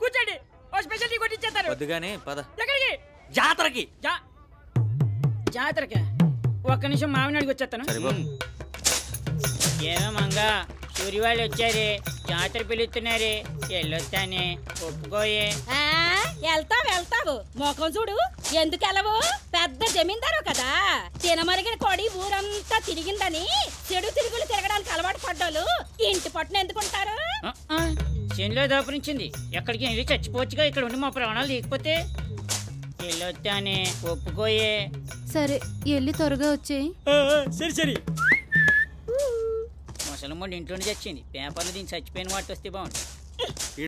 కూర్చోండి, ఓ special tea కొట్టించేస్తారు. వద్దుగానే పద. ఎక్కడికి? జాతరకి. జాతరకి? ఒక్క నిమిషం మామిని అడిగి వచ్చేస్తాను. ఏమో మంగా సూరి వాళ్ళు వచ్చారే, జాతర పిలుస్తున్నారే, వెళ్ళొస్తానే, ఒప్పుకోయే. వెళ్తావు మొఖం చూడు, ఎందుకు వెళ్ళవు? పెద్ద జమీందారు కదా, తినమరిగిన కొడి ఊరంతా తిరిగిందని చెడు తిరుగులు తిరగడానికి అలవాటు పడ్డాలు ఇంటి పట్టున ఎందుకుంటారు? చేనులో దాపురించింది, ఎక్కడికి వెళ్ళి చచ్చిపోవచ్చుగా, ఇక్కడ ఉండి మా ప్రాణాలు లేకపోతే. వెళ్ళొస్తానే, ఒప్పుకోయే. సరే వెళ్ళి త్వరగా వచ్చేయి. సరే ముసలమ్మ ఇంట్లోనే చచ్చింది, పేపర్లు దీన్ని చచ్చిపోయిన వాటి వస్తే బాగుంటుంది.